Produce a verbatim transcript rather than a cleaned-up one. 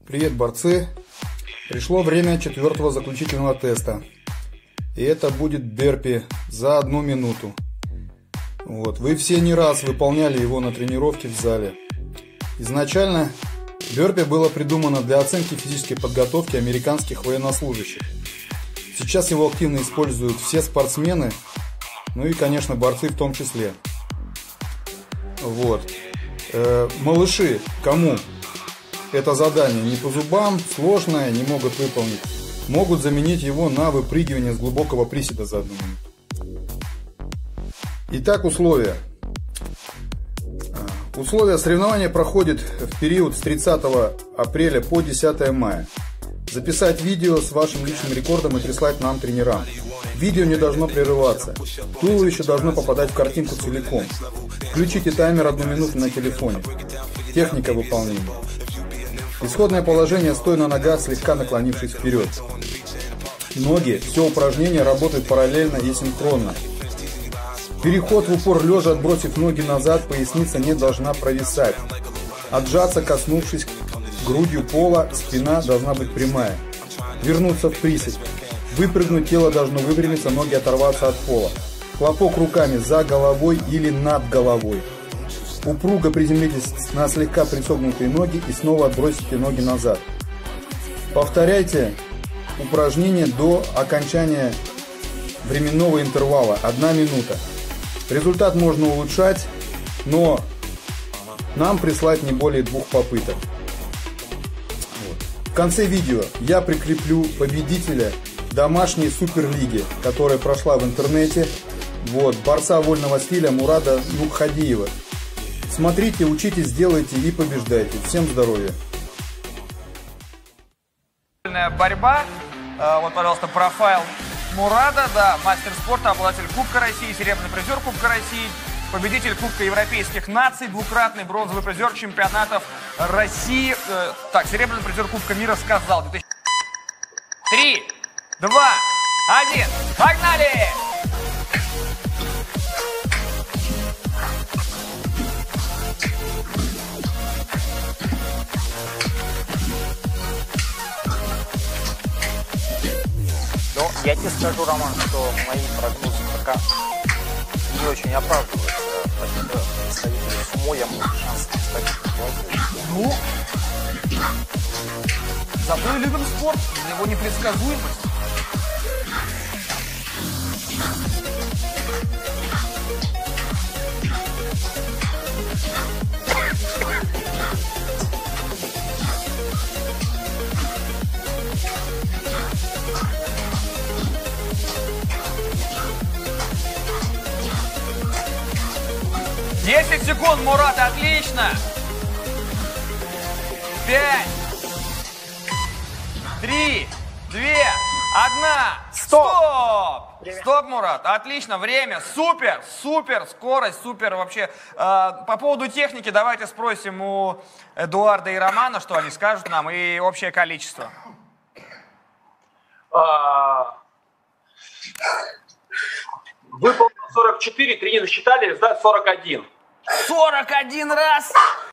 Привет, борцы! Пришло время четвертого заключительного теста. И это будет бёрпи за одну минуту. Вот. Вы все не раз выполняли его на тренировке в зале. Изначально бёрпи было придумано для оценки физической подготовки американских военнослужащих. Сейчас его активно используют все спортсмены, ну и, конечно, борцы в том числе. Вот. Э, малыши, кому это задание не по зубам, сложное, не могут выполнить, могут заменить его на выпрыгивание с глубокого приседа за одну минуту. Итак, условия. Условия соревнования проходят в период с тридцатого апреля по десятое мая. Записать видео с вашим личным рекордом и прислать нам, тренерам. Видео не должно прерываться. Туловище должно попадать в картинку целиком. Включите таймер одну минуту на телефоне. Техника выполнения. Исходное положение: стой на ногах, слегка наклонившись вперед. Ноги, все упражнения работают параллельно и синхронно. Переход в упор лежа, отбросив ноги назад, поясница не должна провисать. Отжаться, коснувшись грудью пола, спина должна быть прямая. Вернуться в присед. Выпрыгнуть, тело должно выпрямиться, ноги оторваться от пола. Хлопок руками за головой или над головой. Упруго приземлитесь на слегка присогнутые ноги и снова отбросите ноги назад. Повторяйте упражнение до окончания временного интервала одна минута. Результат можно улучшать, но нам прислать не более двух попыток. Вот. В конце видео я прикреплю победителя домашней суперлиги, которая прошла в интернете. Вот, борца вольного стиля Мурада Нукхадиева. Смотрите, учитесь, делайте и побеждайте. Всем здоровья! Борьба. Вот, пожалуйста, профайл Мурада, да, мастер спорта, обладатель Кубка России, серебряный призер Кубка России, победитель Кубка Европейских наций, двукратный бронзовый призер чемпионатов России. Э, так, серебряный призер Кубка мира сказал. Три, два, один, погнали! Но я тебе скажу, Роман, что мои прогнозы пока не очень оправдываются. Победа представителя сумо, я могу шанс стать возможным. Ну, зато и любим спорт, его непредсказуемость. десять секунд, Мурат, отлично! пять, три, два, один, стоп! Стоп, Стоп, Мурат, отлично, время, супер, супер, скорость, супер вообще. По поводу техники давайте спросим у Эдуарда и Романа, что они скажут нам, и общее количество. Выполнил сорок четыре, тренеры считали, сдать сорок один. сорок один раз!